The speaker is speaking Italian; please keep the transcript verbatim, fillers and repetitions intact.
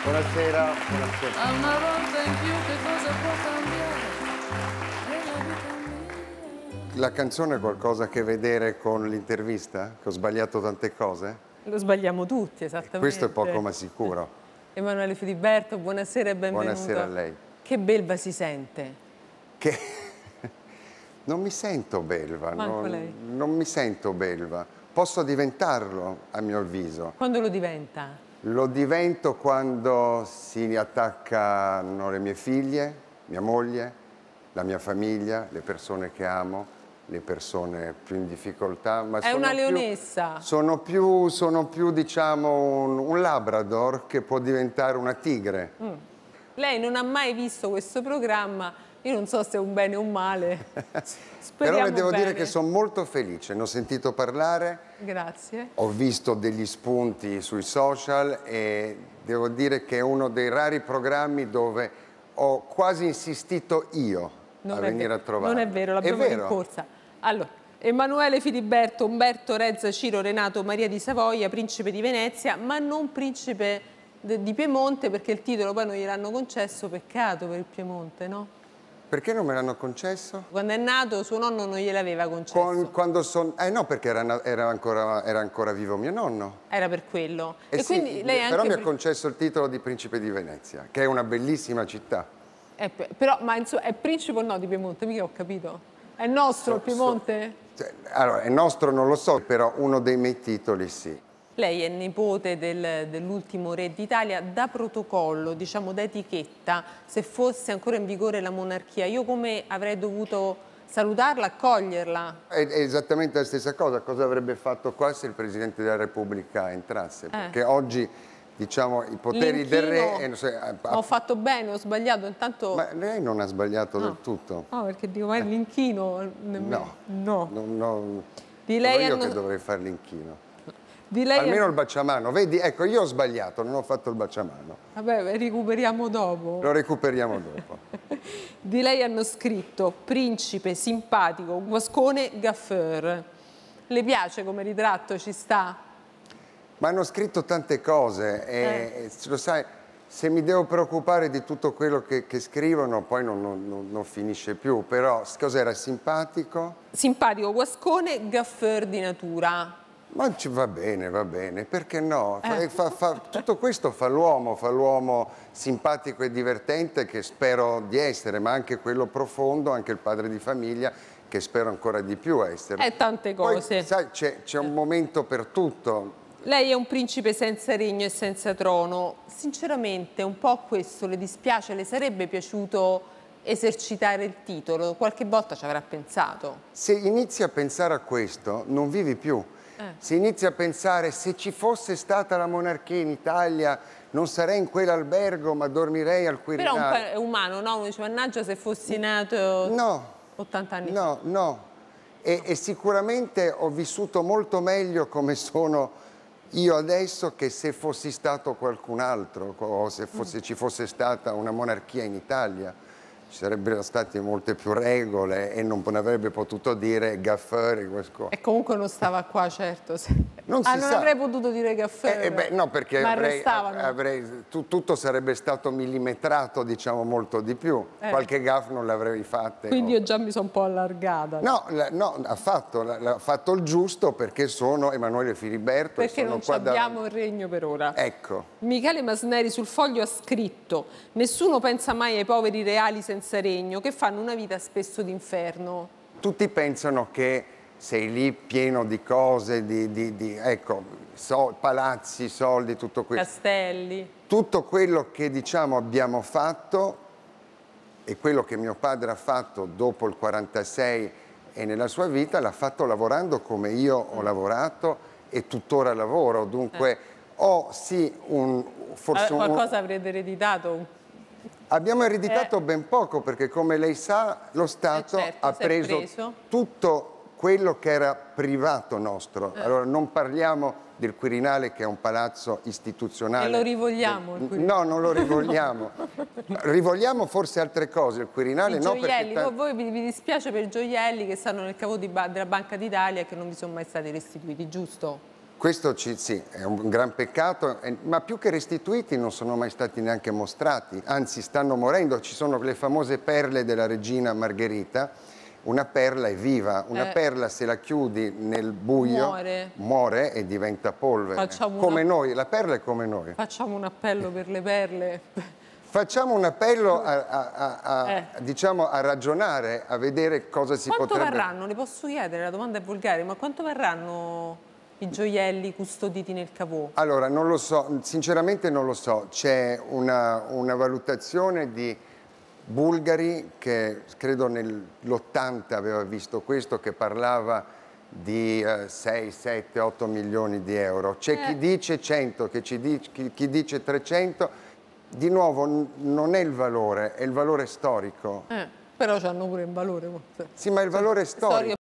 Buonasera, buonasera. A una volta in più che cosa può cambiare nella vita mia? La canzone ha qualcosa a che vedere con l'intervista? Che ho sbagliato tante cose? Lo sbagliamo tutti, esattamente. Questo è poco ma sicuro. Emanuele Filiberto, buonasera e benvenuto. Buonasera a lei. Che belva si sente? Che... non mi sento belva. Manco non, lei. non mi sento belva. Posso diventarlo, a mio avviso. Quando lo diventa? Lo divento quando si attaccano le mie figlie, mia moglie, la mia famiglia, le persone che amo, le persone più in difficoltà. Ma È sono una più, leonessa. Sono più, sono più diciamo, un, un labrador che può diventare una tigre. Mm. Lei non ha mai visto questo programma, io non so se è un bene o un male. Però le devo bene. dire che sono molto felice, ne ho sentito parlare. Grazie. Ho visto degli spunti sui social e devo dire che è uno dei rari programmi dove ho quasi insistito io Non a è venire vero. a trovare. Non è vero, l'abbiamo in corsa. Allora, Emanuele Filiberto, Umberto Rezza, Ciro Renato, Maria di Savoia, principe di Venezia, ma non principe di Piemonte, perché il titolo poi non gliel'hanno concesso, peccato per il Piemonte, no? Perché non me l'hanno concesso? Quando è nato suo nonno non gliel'aveva concesso. Con, quando son... Eh no, perché era, era, ancora, era ancora vivo mio nonno. Era per quello. Eh e sì, quindi lei però anche mi ha concesso il titolo di principe di Venezia, che è una bellissima città. Eh, però, ma insomma, è principe o no di Piemonte? Mica ho capito. È nostro So, il Piemonte? So, cioè, allora, è nostro non lo so, però uno dei miei titoli sì. Lei è nipote del, dell'ultimo re d'Italia. Da protocollo, diciamo da etichetta, se fosse ancora in vigore la monarchia, io come avrei dovuto salutarla, accoglierla? È, è esattamente la stessa cosa. Cosa avrebbe fatto qua se il Presidente della Repubblica entrasse? Perché eh. oggi, diciamo, i poteri del re... Eh, se, eh, ho fatto bene, ho sbagliato, intanto... Ma lei non ha sbagliato no. del tutto. No, perché dico, ma è l'inchino? No. No. no, no. Di lei Sono io hanno... che dovrei fare l'inchino. Di lei Almeno hanno... il baciamano. Vedi, ecco, io ho sbagliato, non ho fatto il baciamano. Vabbè, recuperiamo dopo. Lo recuperiamo dopo. Di lei hanno scritto principe, simpatico, guascone, gaffeur. Le piace come ritratto? Ci sta? Ma hanno scritto tante cose e, eh. lo sai, se mi devo preoccupare di tutto quello che, che scrivono poi non, non, non finisce più. Però cos'era simpatico? Simpatico, guascone, gaffeur di natura. Ma ci va bene, va bene, perché no? Eh. Fa, fa, tutto questo fa l'uomo, fa l'uomo simpatico e divertente che spero di essere, ma anche quello profondo, anche il padre di famiglia che spero ancora di più essere. E tante cose. Poi, sai, c'è un momento per tutto. Lei è un principe senza regno e senza trono. Sinceramente un po' questo le dispiace? Le sarebbe piaciuto esercitare il titolo? Qualche volta ci avrà pensato. Se inizi a pensare a questo non vivi più. Eh. Se inizi a pensare se ci fosse stata la monarchia in Italia non sarei in quell'albergo ma dormirei al Quirinale. Però è umano, no? Uno dice mannaggia se fossi nato no, ottanta anni no, fa. No, no. E, e sicuramente ho vissuto molto meglio come sono io adesso che se fossi stato qualcun altro o se fosse, mm. ci fosse stata una monarchia in Italia. Ci sarebbero state molte più regole e non avrebbe potuto dire Gaffeur. E comunque non stava qua, certo. Non, ah, si non sa. avrei potuto dire Gaffeur. Eh, eh beh, no, perché ma avrei, avrei, tu, tutto sarebbe stato millimetrato, diciamo, molto di più. Eh. Qualche gaff non l'avrei fatta. Quindi no. io già mi sono un po' allargata. No, la, no ha, fatto, ha fatto il giusto perché sono Emanuele Filiberto. Perché sono non qua abbiamo da... il regno per ora. Ecco. Michele Masneri sul Foglio ha scritto: nessuno pensa mai ai poveri reali senza regno, che fanno una vita spesso d'inferno. Tutti pensano che sei lì pieno di cose, di, di, di ecco, so, palazzi, soldi, tutto questo. Castelli. Tutto quello che diciamo abbiamo fatto e quello che mio padre ha fatto dopo il quarantasei e nella sua vita l'ha fatto lavorando come io ho lavorato e tuttora lavoro. Dunque eh. ho sì un... forse allora, qualcosa un... avrete ereditato? Abbiamo ereditato eh. ben poco perché come lei sa lo Stato eh certo, ha preso, preso tutto quello che era privato nostro. Eh. Allora non parliamo del Quirinale che è un palazzo istituzionale. E lo rivogliamo? Il no, non lo rivogliamo. Rivogliamo forse altre cose, il Quirinale I no gioielli, perché... voi vi, vi dispiace per i gioielli che stanno nel cavo di ba della Banca d'Italia e che non vi sono mai stati restituiti, giusto? Questo ci, sì, è un gran peccato, eh, ma più che restituiti non sono mai stati neanche mostrati, anzi stanno morendo. Ci sono le famose perle della regina Margherita. Una perla è viva, una Eh. perla se la chiudi nel buio Muore. muore e diventa polvere. Facciamo Come una- noi, la perla è come noi. Facciamo un appello per le perle. Facciamo un appello a, a- a- a- Eh. diciamo, a ragionare, a vedere cosa si Quanto potrebbe... varranno? Le posso chiedere, la domanda è volgare, ma quanto varranno i gioielli custoditi nel cavò? Allora, non lo so, sinceramente non lo so. C'è una, una valutazione di bulgari che credo nell'ottanta aveva visto questo, che parlava di eh, sei, sette, otto milioni di euro. C'è Eh. chi dice cento, che ci dice, chi, chi dice trecento. Di nuovo, n- non è il valore, è il valore storico. Eh, però hanno pure un valore. Sì, ma il valore Storia storico.